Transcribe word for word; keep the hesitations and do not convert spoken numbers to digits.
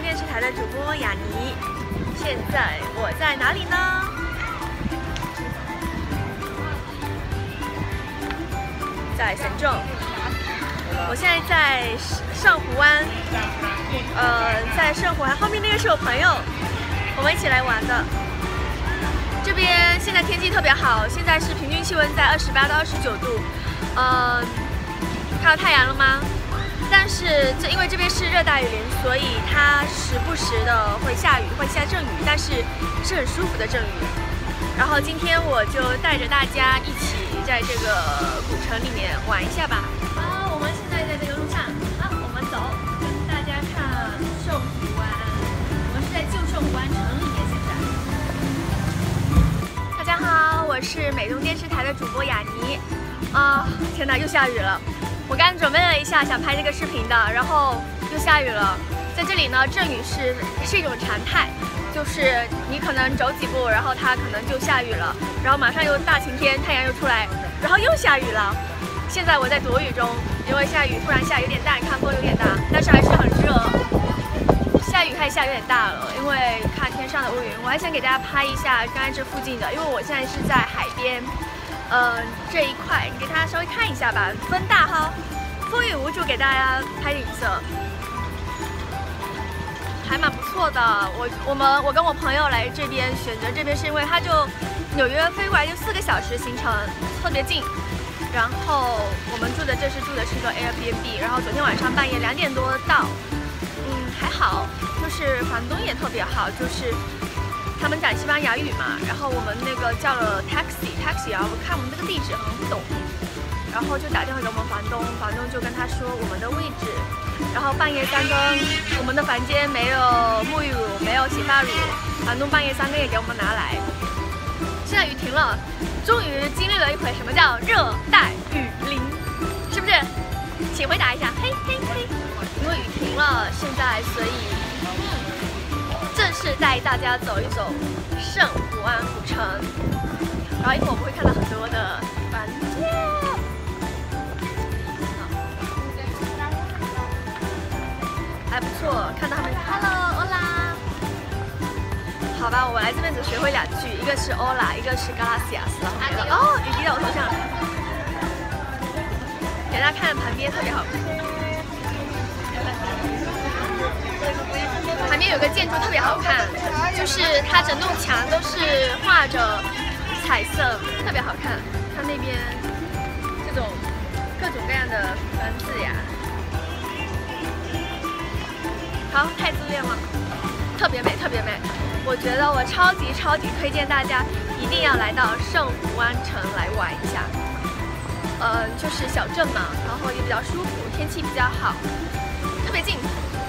电视台的主播雅妮。现在我在哪里呢？在神众。我现在在上湖湾，呃，在圣湖湾后面那个是我朋友，我们一起来玩的。这边现在天气特别好，现在是平均气温在二十八到二十九度，呃，看到太阳了吗？ 但是这因为这边是热带雨林，所以它时不时的会下雨，会下阵雨，但是是很舒服的阵雨。然后今天我就带着大家一起在这个古城里面玩一下吧。好，我们现在在这个路上，啊，我们走，跟大家看圣湖湾。我们是在旧圣湖湾城里面现在。大家好，我是美东电视台的主播雅妮。啊，天哪，又下雨了。 我刚准备了一下，想拍这个视频的，然后又下雨了。在这里呢，阵雨是是一种常态，就是你可能走几步，然后它可能就下雨了，然后马上又大晴天，太阳又出来，然后又下雨了。现在我在躲雨中，因为下雨突然下有点大，你看风有点大，但是还是很热。下雨开始下有点大了，因为看天上的乌云。我还想给大家拍一下刚才这附近的，因为我现在是在海边。 呃，这一块你给大家稍微看一下吧，风大哈，风雨无阻，给大家拍景色，还蛮不错的。我我们我跟我朋友来这边选择这边，是因为它就纽约飞过来就四个小时行程，特别近。然后我们住的这是住的是个 Airbnb， 然后昨天晚上半夜两点多到，嗯还好，就是房东也特别好，就是。 他们讲西班牙语嘛，然后我们那个叫了 taxi，taxi， 然后看我们这个地址很不懂，然后就打电话给我们房东，房东就跟他说我们的位置，然后半夜三更，我们的房间没有沐浴乳，没有洗发乳，房东半夜三更也给我们拿来。现在雨停了，终于经历了一回什么叫热带雨林，是不是？请回答一下，嘿嘿嘿，因为雨停了，现在所以。 正式带大家走一走圣湖湾古城，然后一会儿我们会看到很多的房间，还不错，看到他们 Hello Hola， 好吧，我来这边只学会两句，一个是 Hola， 一个是 Gracias， 哦，雨滴到我头上，给大家看旁边特别好看。 旁边有个建筑特别好看，就是它整栋墙都是画着彩色，特别好看。看那边这种各种各样的房子呀，好，太自恋了，特别美，特别美。我觉得我超级超级推荐大家一定要来到圣湖湾城来玩一下。呃，就是小镇嘛，然后也比较舒服，天气比较好，特别近。